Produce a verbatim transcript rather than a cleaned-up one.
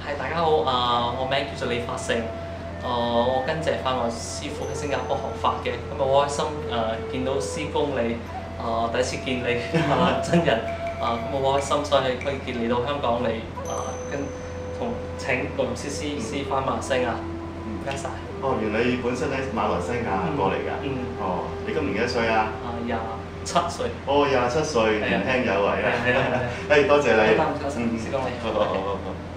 係大家好，啊、我名叫做李發勝，誒、我跟謝法樂師傅喺新加坡學法嘅，咁啊好開心誒、見到師公你，誒、第一次見你啊、真人，啊咁我好開心，所以可以見嚟到香港嚟誒、跟同請羅律師師師翻馬來西亞，唔該晒。 哦，原來你本身喺馬來西亞過嚟㗎。 嗯。 哦，你今年幾多歲啊？ 啊廿七歲。 哦，廿七歲，年輕有為啊！ 係啊係啊係啊。 誒，多謝你。 好，唔該晒，師公你。 好好好好。